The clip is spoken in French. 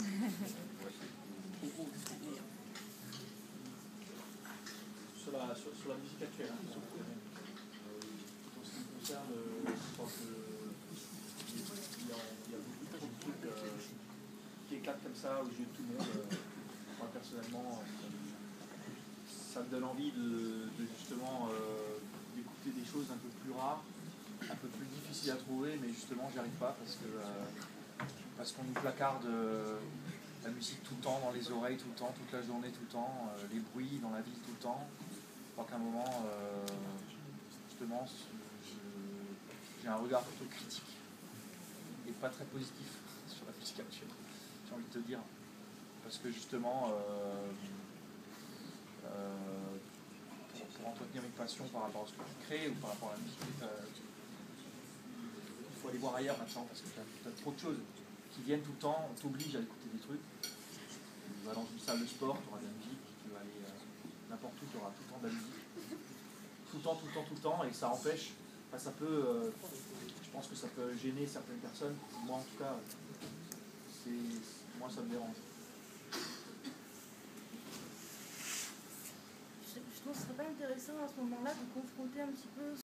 Sur la musique actuelle, hein, en ce qui me concerne, je pense qu'il y a beaucoup trop de trucs qui éclatent comme ça aux yeux de tout le monde. Moi personnellement, ça me donne envie de justement d'écouter des choses un peu plus rares, un peu plus difficiles à trouver, mais justement j'y arrive pas parce qu'on nous placarde la musique tout le temps dans les oreilles, tout le temps, toute la journée, tout le temps, les bruits dans la ville tout le temps. Je crois qu'à un moment, justement, j'ai un regard plutôt critique et pas très positif sur la musique actuelle, j'ai envie de te dire. Parce que justement, pour entretenir une passion par rapport à ce que tu crées ou par rapport à la musique, il faut aller voir ailleurs maintenant parce que tu as trop de choses qui viennent tout le temps, on t'oblige à écouter des trucs. Tu vas dans une salle de sport, tu auras de la musique, tu vas aller n'importe où, tu auras tout le temps de la musique. Tout le temps, tout le temps, tout le temps, et ça empêche, enfin, ça peut, je pense que ça peut gêner certaines personnes. Moi en tout cas, moi ça me dérange. Je trouve que ce serait pas intéressant à ce moment-là de confronter un petit peu